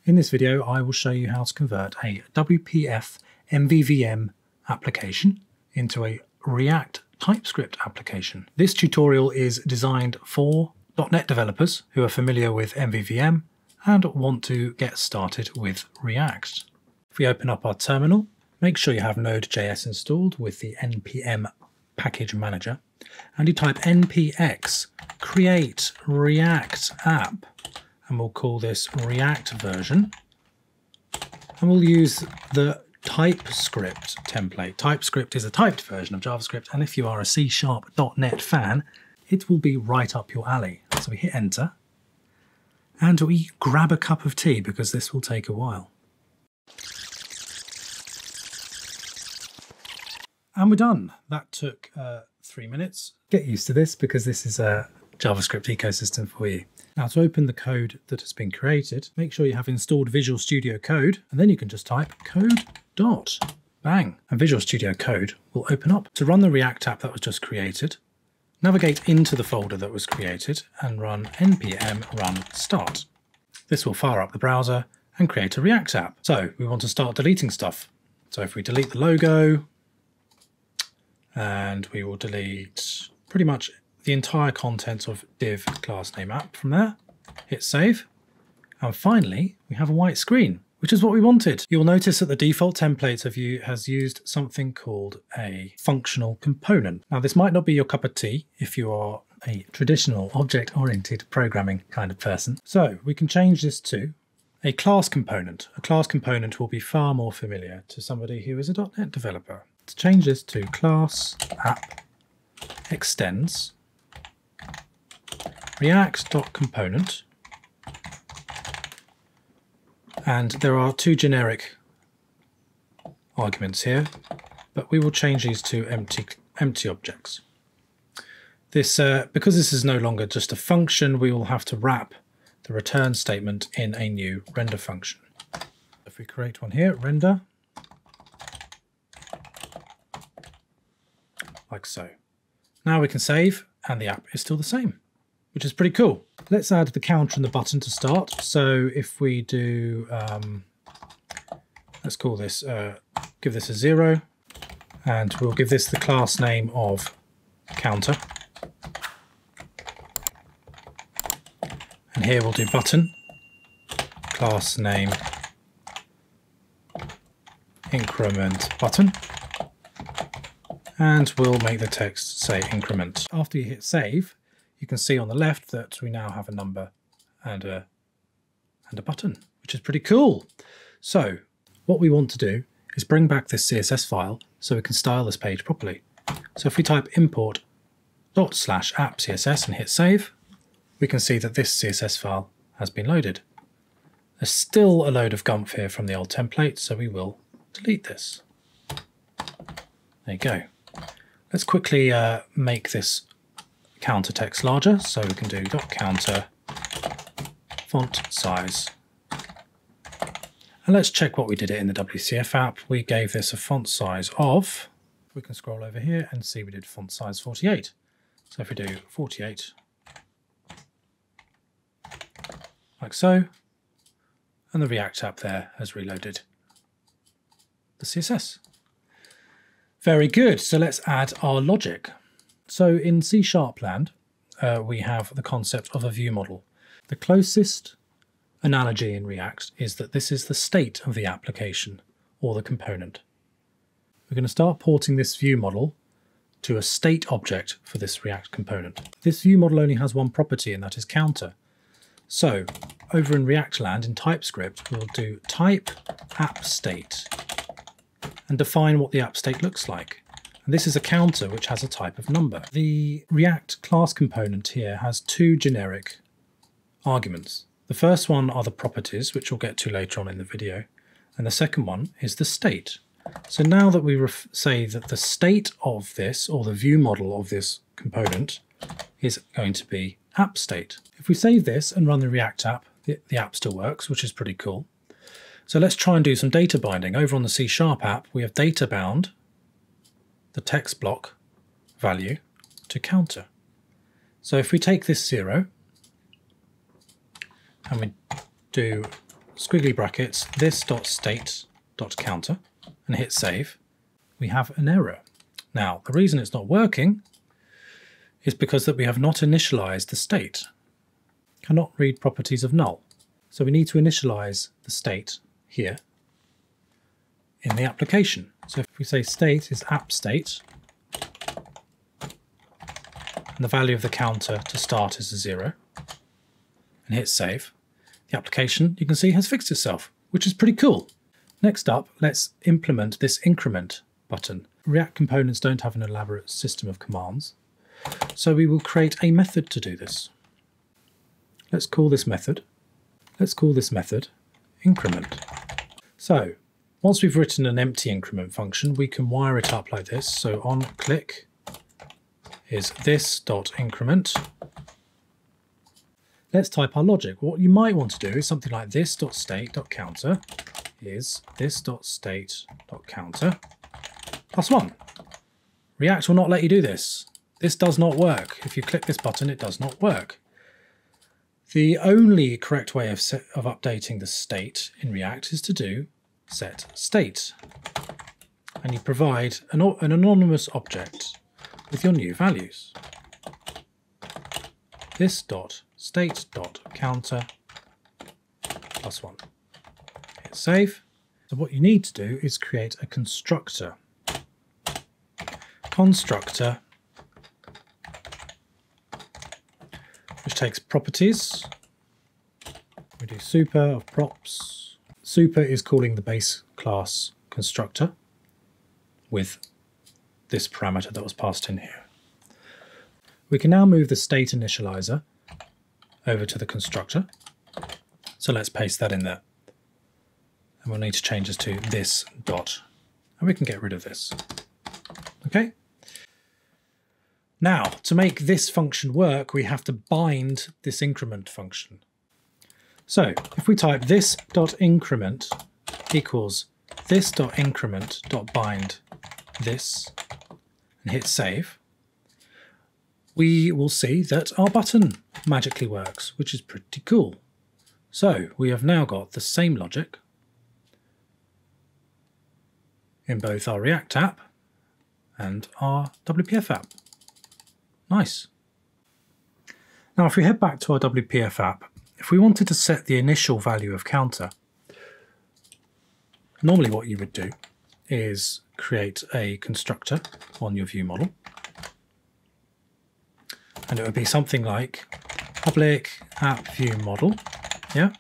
In this video, I will show you how to convert a WPF MVVM application into a React Typescript application. This tutorial is designed for .NET developers who are familiar with MVVM and want to get started with React. If we open up our terminal, make sure you have Node.js installed with the npm package manager, and you type npx create React app, and we'll call this React version, and we'll use the TypeScript template. TypeScript is a typed version of JavaScript, and if you are a C#.NET fan, it will be right up your alley. So we hit enter, and we grab a cup of tea because this will take a while. And we're done. That took 3 minutes. Get used to this because this is a JavaScript ecosystem for you. Now to open the code that has been created, make sure you have installed Visual Studio Code, and then you can just type code dot bang, and Visual Studio Code will open up. To run the React app that was just created, navigate into the folder that was created and run npm run start. This will fire up the browser and create a React app. So we want to start deleting stuff. So if we delete the logo, and we will delete pretty much the entire contents of div class name app from there, hit save, and finally we have a white screen, which is what we wanted. You'll notice that the default template of you has used something called a functional component. Now this might not be your cup of tea if you are a traditional object-oriented programming kind of person. So we can change this to a class component. A class component will be far more familiar to somebody who is a .NET developer. To change this to class app extends react.component, and there are two generic arguments here, but we will change these to empty objects. This because this is no longer just a function, we will have to wrap the return statement in a new render function. If we create one here, render, like so. Now we can save, and the app is still the same, which is pretty cool. Let's add the counter and the button to start. So if we do, let's call this, give this a 0, and we'll give this the class name of counter. And here we'll do button, class name, increment button. And we'll make the text say increment. After you hit save, you can see on the left that we now have a number and a button, which is pretty cool. So what we want to do is bring back this CSS file so we can style this page properly. So if we type import ./app.css and hit save, we can see that this CSS file has been loaded. There's still a load of gumph here from the old template, so we will delete this. There you go. Let's quickly make this counter text larger, so we can do .counter font size. And let's check what we did it in the WCF app. We gave this a font size of, we can scroll over here and see we did font size 48. So if we do 48, like so, and the React app there has reloaded the CSS. Very good, so let's add our logic. So in C# land, we have the concept of a view model. The closest analogy in React is that this is the state of the application or the component. We're going to start porting this view model to a state object for this React component. This view model only has one property, and that is counter. So over in React land, in TypeScript, we'll do type app state and define what the app state looks like. And this is a counter which has a type of number. The React class component here has two generic arguments. The first one are the properties, which we'll get to later on in the video, and the second one is the state. So now that we say that the state of this, or the view model of this component, is going to be app state. If we save this and run the React app, the app still works, which is pretty cool. So let's try and do some data binding. Over on the C# app, we have data bound the text block value to counter. So if we take this 0 and we do squiggly brackets this.state.counter and hit save, we have an error. Now, the reason it's not working is because that we have not initialized the state. Cannot read properties of null. So we need to initialize the state here in the application. So if we say state is app state, and the value of the counter to start is a 0, and hit save, the application, you can see, has fixed itself, which is pretty cool. Next up, let's implement this increment button. React components don't have an elaborate system of commands, so we will create a method to do this. Let's call this method increment. So once we've written an empty increment function, we can wire it up like this. So on click is this.increment. Let's type our logic. What you might want to do is something like this.state.counter is this.state.counter +1. React will not let you do this. This does not work. If you click this button, it does not work. The only correct way of updating the state in React is to do set state. And you provide an anonymous object with your new values. This.state.counter +1. Hit save. So what you need to do is create a constructor. Which takes properties. We do super of props. Super is calling the base class constructor with this parameter that was passed in here. We can now move the state initializer over to the constructor. So let's paste that in there. And we'll need to change this to this dot. And we can get rid of this. Okay. Now, to make this function work, we have to bind this increment function. So if we type this.increment equals this.increment.bind this and hit save, we will see that our button magically works, which is pretty cool. So we have now got the same logic in both our React app and our WPF app. Nice. Now if we head back to our WPF app, if we wanted to set the initial value of counter, normally what you would do is create a constructor on your view model. And it would be something like public app view model, yeah,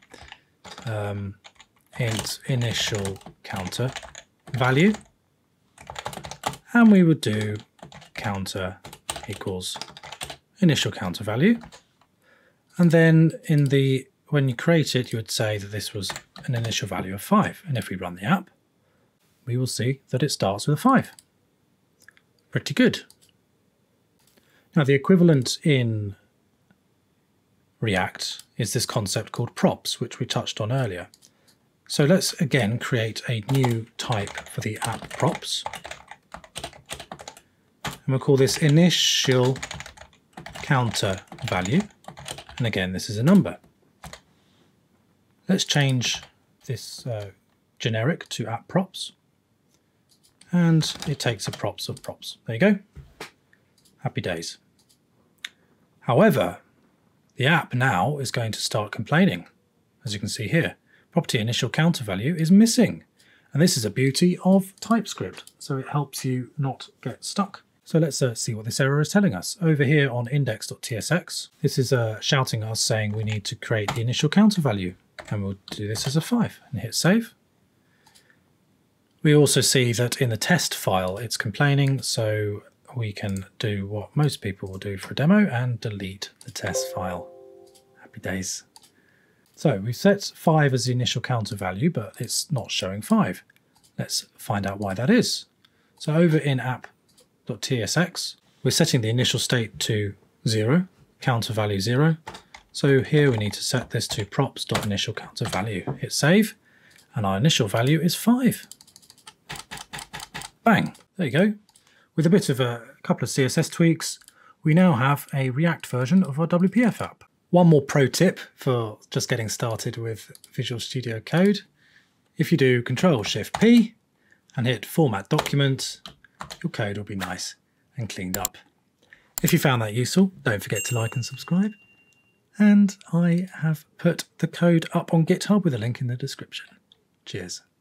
int initial counter value, and we would do counter equals initial counter value, and then when you create it, you would say that this was an initial value of 5, and if we run the app, we will see that it starts with a 5. Pretty good. Now the equivalent in React is this concept called props, which we touched on earlier. So let's again create a new type for the app props. And we'll call this initial counter value. And again, this is a number. Let's change this generic to app props. And it takes a props of props. There you go. Happy days. However, the app now is going to start complaining. As you can see here, property initial counter value is missing. And this is a beauty of TypeScript. So it helps you not get stuck. So let's see what this error is telling us. Over here on index.tsx, this is shouting at us saying we need to create the initial counter value. And we'll do this as a 5 and hit save. We also see that in the test file it's complaining, so we can do what most people will do for a demo and delete the test file. Happy days. So we set 5 as the initial counter value, but it's not showing 5. Let's find out why that is. So over in app.tsx, we're setting the initial state to 0, counter value 0. So here we need to set this to props.initial counter value. Hit save, and our initial value is 5. Bang, there you go. With a bit of a couple of CSS tweaks, we now have a React version of our WPF app. One more pro tip for just getting started with Visual Studio Code. If you do Control-Shift-P and hit Format Document, your code will be nice and cleaned up. If you found that useful, don't forget to like and subscribe. And I have put the code up on GitHub with a link in the description. Cheers.